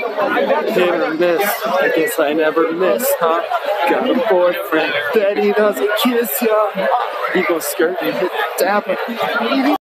Hit or miss, I guess I never miss, huh? Got a boyfriend that he doesn't kiss ya. He goes skirt and hit the dapper.